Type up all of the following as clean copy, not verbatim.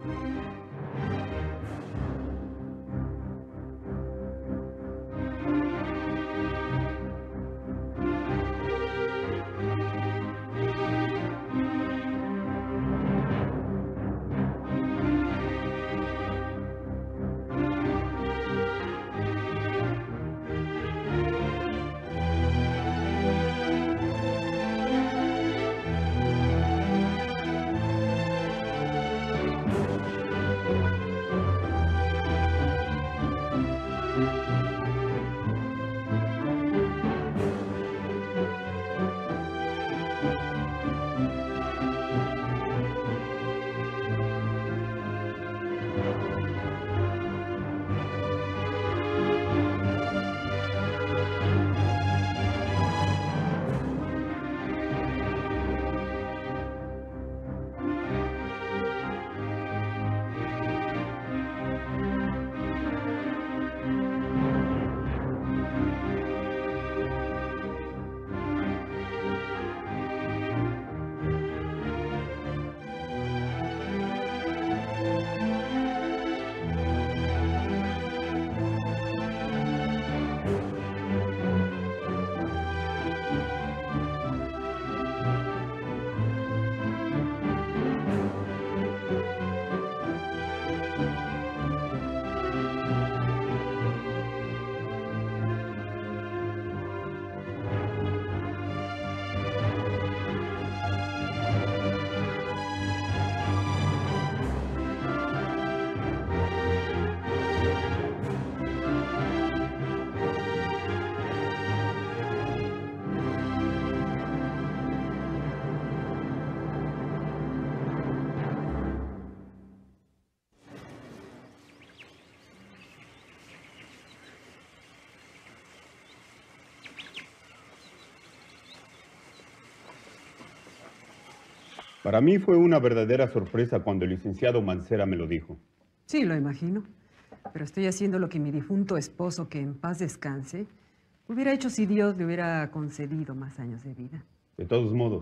Para mí fue una verdadera sorpresa cuando el licenciado Mancera me lo dijo. Sí, lo imagino. Pero estoy haciendo lo que mi difunto esposo, que en paz descanse, hubiera hecho si Dios le hubiera concedido más años de vida. De todos modos,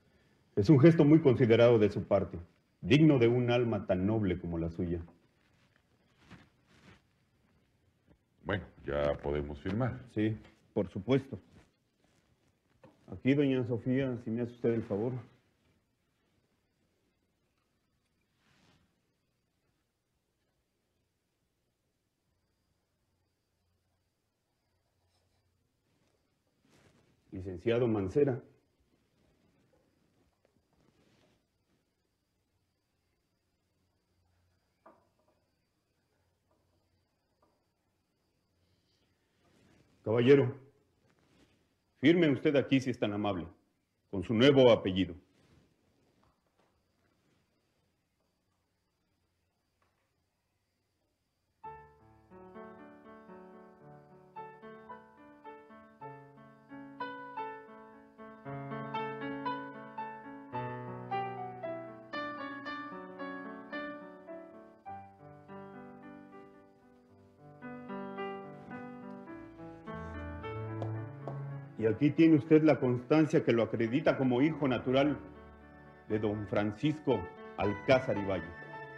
es un gesto muy considerado de su parte, digno de un alma tan noble como la suya. Bueno, ya podemos firmar. Sí, por supuesto. Aquí, doña Sofía, si me hace usted el favor. Licenciado Mancera. Caballero, firme usted aquí si es tan amable, con su nuevo apellido. Y aquí tiene usted la constancia que lo acredita como hijo natural de don Francisco Alcázar y Valle.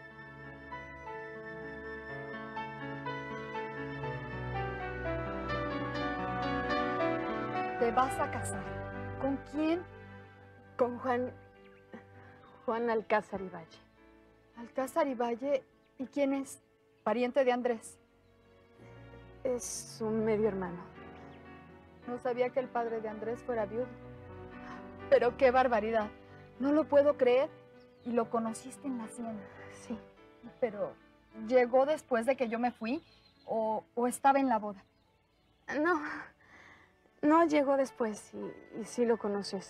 ¿Te vas a casar? ¿Con quién? Con Juan Alcázar y Valle. Alcázar y Valle. ¿Y quién es? ¿Pariente de Andrés? Es un medio hermano. No sabía que el padre de Andrés fuera viudo. Pero qué barbaridad. No lo puedo creer. ¿Y lo conociste en la hacienda? Sí. Pero, ¿llegó después de que yo me fui o estaba en la boda? No llegó después y sí lo conoces.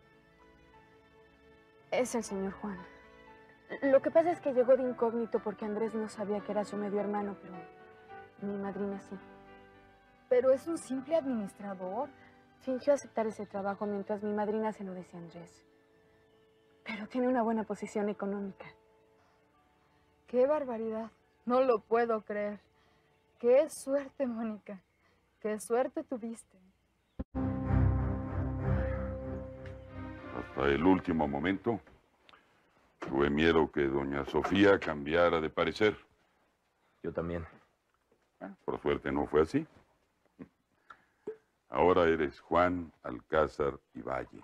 Es el señor Juan. Lo que pasa es que llegó de incógnito porque Andrés no sabía que era su medio hermano, pero mi madrina sí. Pero es un simple administrador. Fingió aceptar ese trabajo mientras mi madrina se lo decía a Andrés. Pero tiene una buena posición económica. ¡Qué barbaridad! No lo puedo creer. ¡Qué suerte, Mónica! ¡Qué suerte tuviste! Hasta el último momento Tuve miedo que doña Sofía cambiara de parecer. Yo también. Por suerte no fue así. Ahora eres Juan Alcázar y Valle.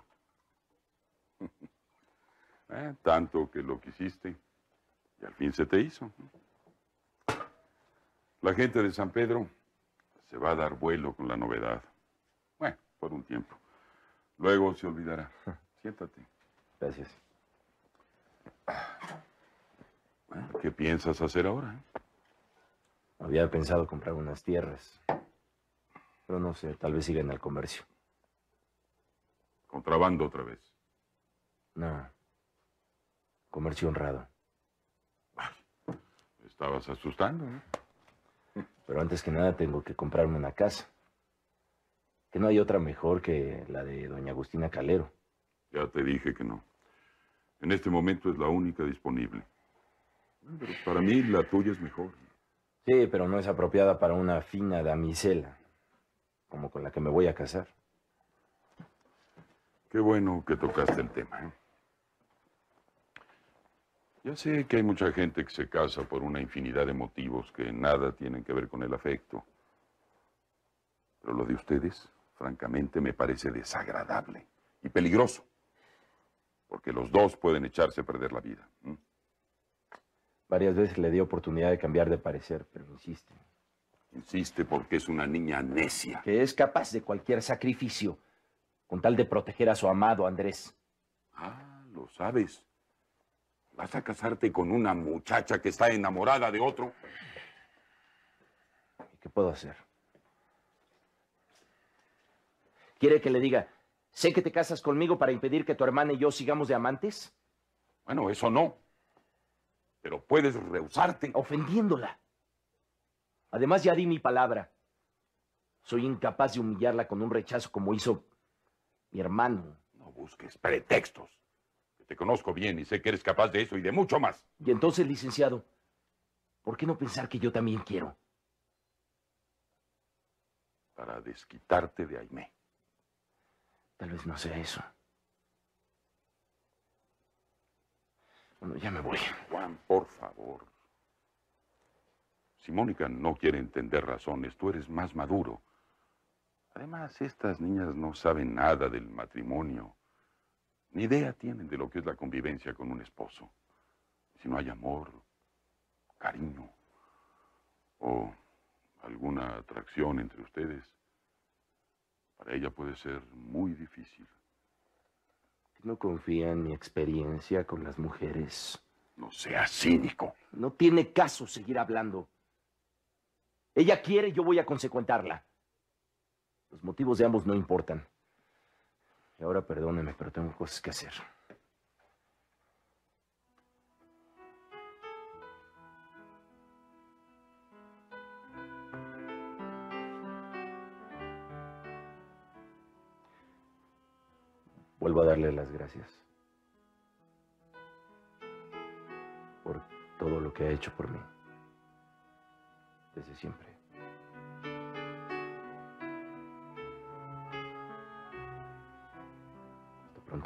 Tanto que lo quisiste y al fin se te hizo. La gente de San Pedro se va a dar vuelo con la novedad. Bueno, por un tiempo. Luego se olvidará. Siéntate. Gracias. Bueno, ¿qué piensas hacer ahora? Había pensado comprar unas tierras. Pero no sé, tal vez siga en el comercio. Contrabando otra vez. No. Comercio honrado. Me estabas asustando, ¿no? Pero antes que nada tengo que comprarme una casa. Que no hay otra mejor que la de doña Agustina Calero. Ya te dije que no. En este momento es la única disponible. Pero para mí la tuya es mejor. Sí, pero no es apropiada para una fina damisela, como con la que me voy a casar. Qué bueno que tocaste el tema, ¿eh? Ya sé que hay mucha gente que se casa por una infinidad de motivos que nada tienen que ver con el afecto. Pero lo de ustedes, francamente, me parece desagradable y peligroso. Porque los dos pueden echarse a perder la vida. Varias veces le di oportunidad de cambiar de parecer, pero insiste. Insiste porque es una niña necia. Que es capaz de cualquier sacrificio con tal de proteger a su amado Andrés. Ah, lo sabes. ¿Vas a casarte con una muchacha que está enamorada de otro? ¿Y qué puedo hacer? ¿Quiere que le diga, sé que te casas conmigo para impedir que tu hermana y yo sigamos de amantes? Bueno, eso no. Pero puedes rehusarte. Ofendiéndola. Además, ya di mi palabra. Soy incapaz de humillarla con un rechazo como hizo mi hermano. No busques pretextos. Te conozco bien y sé que eres capaz de eso y de mucho más. Y entonces, licenciado, ¿por qué no pensar que yo también quiero? Para desquitarte de Aimé. Tal vez no sea eso. Bueno, ya me voy. Juan, por favor. Si Mónica no quiere entender razones, tú eres más maduro. Además, estas niñas no saben nada del matrimonio. Ni idea tienen de lo que es la convivencia con un esposo. Si no hay amor, cariño o alguna atracción entre ustedes, para ella puede ser muy difícil. No confía en mi experiencia con las mujeres. No seas cínico. No tiene caso seguir hablando. Ella quiere, yo voy a consecuentarla. Los motivos de ambos no importan. Y ahora perdóneme, pero tengo cosas que hacer. Vuelvo a darle las gracias por todo lo que ha hecho por mí. Desde siempre. Hasta pronto.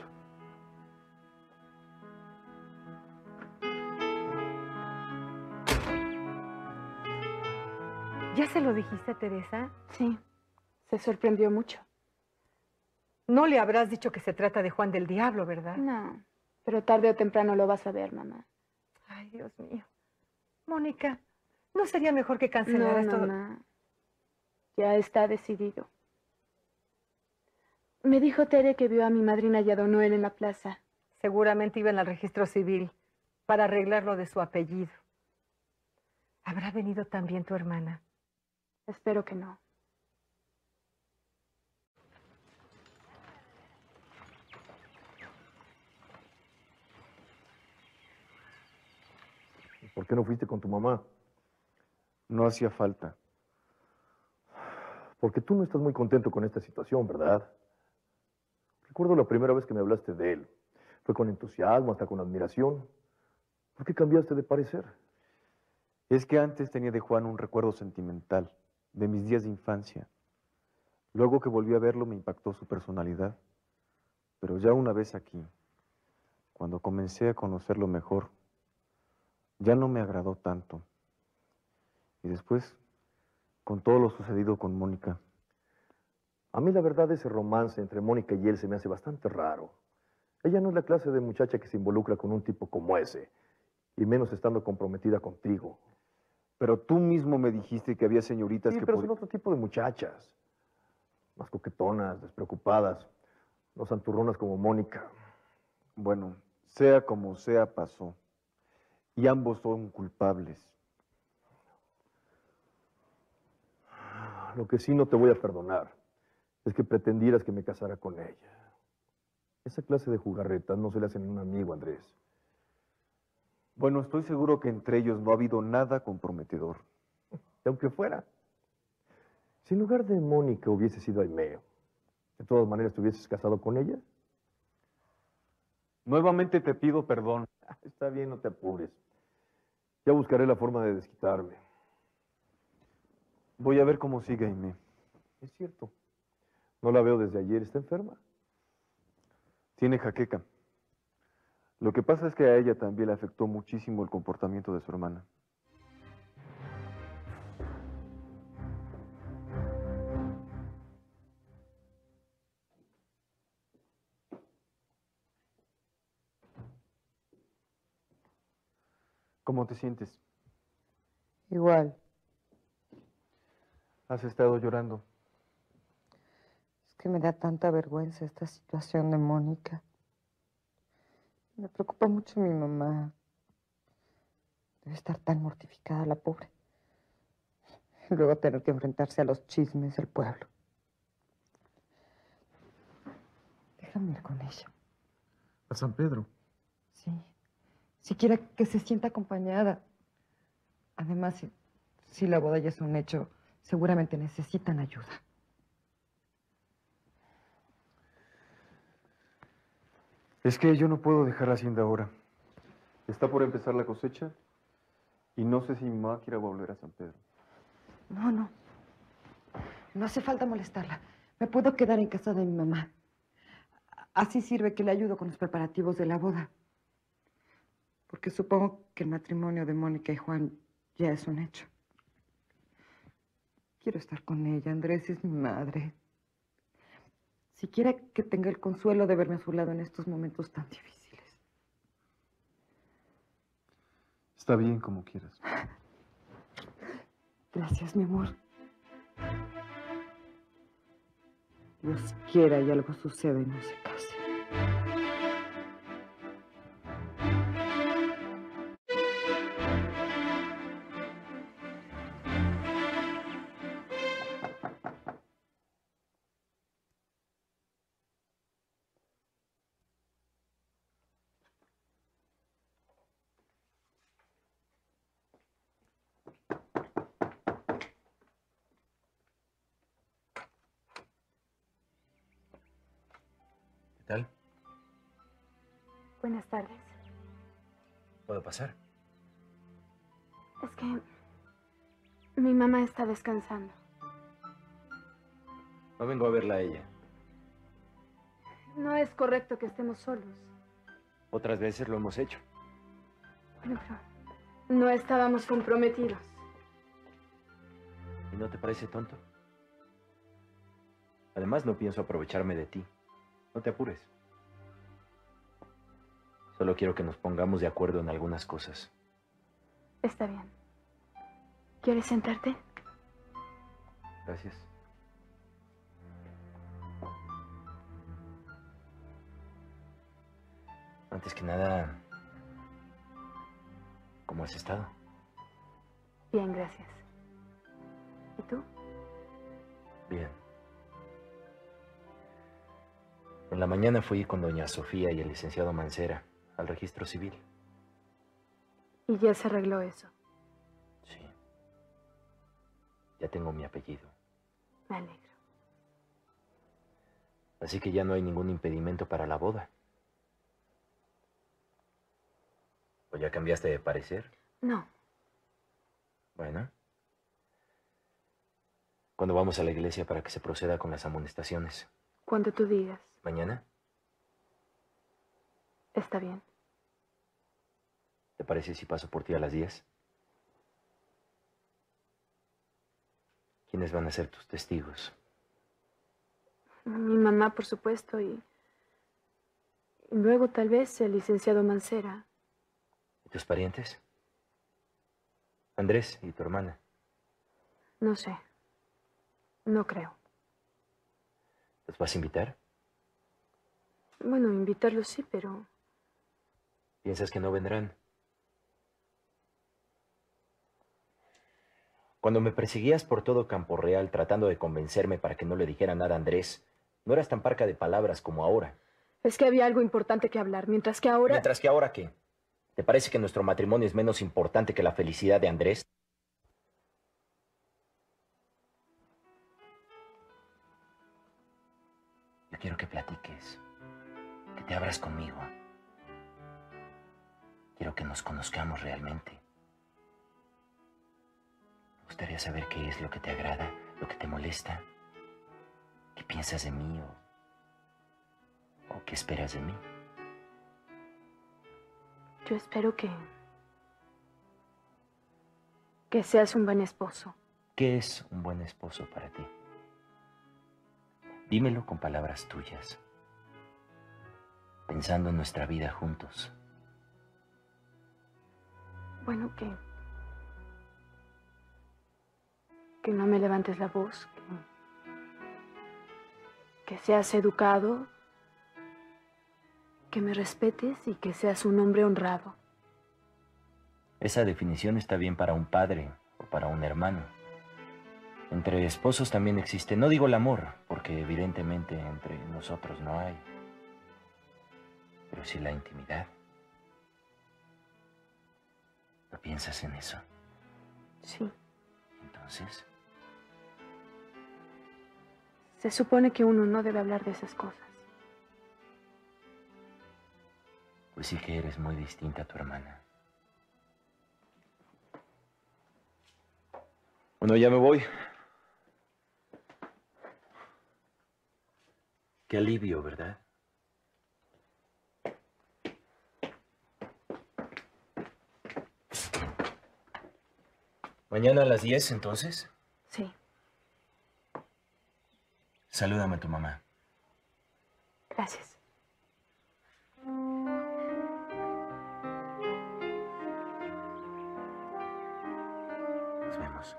¿Ya se lo dijiste a Teresa? Sí, se sorprendió mucho. No le habrás dicho que se trata de Juan del Diablo, ¿verdad? No, pero tarde o temprano lo vas a ver, mamá. Ay, Dios mío. Mónica, ¿no sería mejor que cancelaras todo? Mamá. Ya está decidido. Me dijo Tere que vio a mi madrina y a don Noel en la plaza. Seguramente iban al registro civil para arreglar lo de su apellido. ¿Habrá venido también tu hermana? Espero que no. ¿Por qué no fuiste con tu mamá? No hacía falta. Porque tú no estás muy contento con esta situación, ¿verdad? Recuerdo la primera vez que me hablaste de él. Fue con entusiasmo, hasta con admiración. ¿Por qué cambiaste de parecer? Es que antes tenía de Juan un recuerdo sentimental, de mis días de infancia. Luego que volví a verlo me impactó su personalidad. Pero ya una vez aquí, Cuando comencé a conocerlo mejor, ya no me agradó tanto. Y después, con todo lo sucedido con Mónica. A mí la verdad ese romance entre Mónica y él se me hace bastante raro. Ella no es la clase de muchacha que se involucra con un tipo como ese, y menos estando comprometida contigo. Pero tú mismo me dijiste que había señoritas Sí, que pero son otro tipo de muchachas. Más coquetonas, despreocupadas, no santurronas como Mónica. Bueno, sea como sea, pasó. Y ambos son culpables. Lo que sí no te voy a perdonar es que pretendieras que me casara con ella. Esa clase de jugarretas no se le hacen a un amigo, Andrés. Bueno, estoy seguro que entre ellos no ha habido nada comprometedor. Y aunque fuera, si en lugar de Mónica hubiese sido Aimeo, ¿de todas maneras te hubieses casado con ella? Nuevamente te pido perdón. Está bien, no te apures. Ya buscaré la forma de desquitarme. Voy a ver cómo sigue Aimee. Es cierto. No la veo desde ayer. ¿Está enferma? Tiene jaqueca. Lo que pasa es que a ella también le afectó muchísimo el comportamiento de su hermana. ¿Cómo te sientes? Igual. ¿Has estado llorando? Es que me da tanta vergüenza esta situación de Mónica. Me preocupa mucho mi mamá. Debe estar tan mortificada la pobre. Y luego tener que enfrentarse a los chismes del pueblo. Déjame ir con ella. ¿A San Pedro? Sí. Siquiera que se sienta acompañada. Además, si la boda ya es un hecho, seguramente necesitan ayuda. Es que yo no puedo dejar la hacienda ahora. Está por empezar la cosecha y no sé si mi mamá quiera volver a San Pedro. No, no. No hace falta molestarla. Me puedo quedar en casa de mi mamá. Así sirve que le ayudo con los preparativos de la boda. Porque supongo que el matrimonio de Mónica y Juan ya es un hecho. Quiero estar con ella. Andrés es mi madre. Siquiera que tenga el consuelo de verme a su lado en estos momentos tan difíciles. Está bien, como quieras. Gracias, mi amor. Dios quiera y algo suceda y no se case. ¿Qué tal? Buenas tardes. ¿Puedo pasar? Es que mi mamá está descansando. No vengo a verla a ella. No es correcto que estemos solos. Otras veces lo hemos hecho. Bueno, pero no estábamos comprometidos. ¿Y no te parece tonto? Además, no pienso aprovecharme de ti. No te apures. Solo quiero que nos pongamos de acuerdo en algunas cosas. Está bien. ¿Quieres sentarte? Gracias. Antes que nada, ¿cómo has estado? Bien, gracias. ¿Y tú? Bien. En la mañana fui con doña Sofía y el licenciado Mancera al registro civil. ¿Y ya se arregló eso? Sí. Ya tengo mi apellido. Me alegro. Así que ya no hay ningún impedimento para la boda. ¿O ya cambiaste de parecer? No. Bueno. ¿Cuándo vamos a la iglesia para que se proceda con las amonestaciones? Cuando tú digas. ¿Mañana? Está bien. ¿Te parece si paso por ti a las 10? ¿Quiénes van a ser tus testigos? Mi mamá, por supuesto, y luego tal vez el licenciado Mancera. ¿Y tus parientes? Andrés y tu hermana. No sé. No creo. ¿Los vas a invitar? Bueno, invitarlos sí, pero... ¿Piensas que no vendrán? Cuando me perseguías por todo Campo Real tratando de convencerme para que no le dijera nada a Andrés, no eras tan parca de palabras como ahora. Es que había algo importante que hablar, mientras que ahora... ¿Mientras que ahora qué? ¿Te parece que nuestro matrimonio es menos importante que la felicidad de Andrés? Yo quiero que platiques, que te abras conmigo. Quiero que nos conozcamos realmente. Me gustaría saber qué es lo que te agrada, lo que te molesta, qué piensas de mí o qué esperas de mí. Yo espero que seas un buen esposo. ¿Qué es un buen esposo para ti? Dímelo con palabras tuyas, pensando en nuestra vida juntos. Bueno, que no me levantes la voz, que seas educado, que me respetes y que seas un hombre honrado. Esa definición está bien para un padre o para un hermano. Entre esposos también existe, no digo el amor, porque evidentemente entre nosotros no hay, pero sí la intimidad. ¿No piensas en eso? Sí. Entonces, se supone que uno no debe hablar de esas cosas. pues sí que eres muy distinta a tu hermana. Bueno, ya me voy. Qué alivio, ¿verdad? ¿Mañana a las 10, entonces? Sí. Salúdame a tu mamá. Gracias. Nos vemos.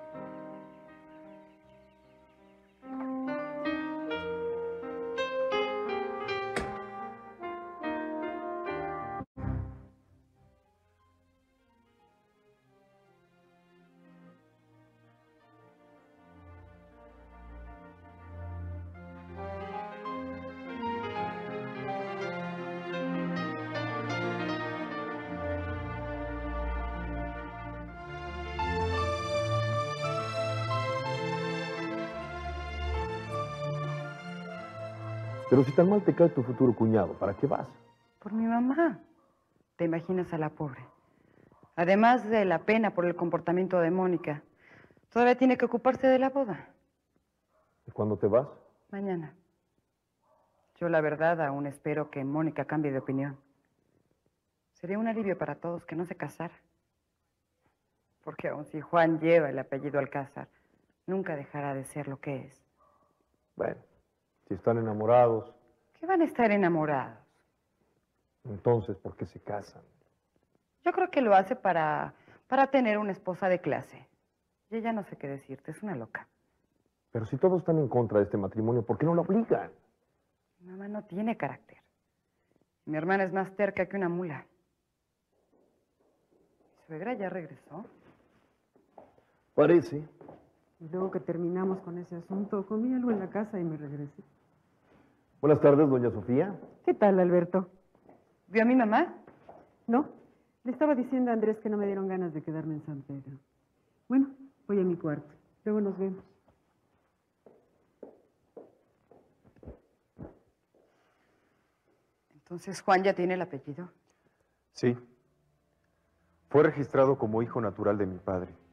Pero si tan mal te cae tu futuro cuñado, ¿para qué vas? Por mi mamá. ¿Te imaginas a la pobre? Además de la pena por el comportamiento de Mónica, todavía tiene que ocuparse de la boda. ¿Y cuándo te vas? Mañana. Yo, la verdad, aún espero que Mónica cambie de opinión. Sería un alivio para todos que no se casara. Porque aun si Juan lleva el apellido Alcázar, nunca dejará de ser lo que es. Bueno, si están enamorados, ¿Qué van a estar enamorados? entonces, ¿por qué se casan? Yo creo que lo hace para tener una esposa de clase. Y ella no sé qué decirte, es una loca. Pero si todos están en contra de este matrimonio, ¿por qué no la obligan? Mi mamá no tiene carácter. Mi hermana es más terca que una mula. ¿Mi suegra ya regresó? Parece. Y luego que terminamos con ese asunto, comí algo en la casa y me regresé. Buenas tardes, doña Sofía. ¿Qué tal, Alberto? ¿Vio a mi mamá? No, le estaba diciendo a Andrés que no me dieron ganas de quedarme en San Pedro. Bueno, voy a mi cuarto. Luego nos vemos. Entonces, ¿Juan ya tiene el apellido? Sí. Fue registrado como hijo natural de mi padre.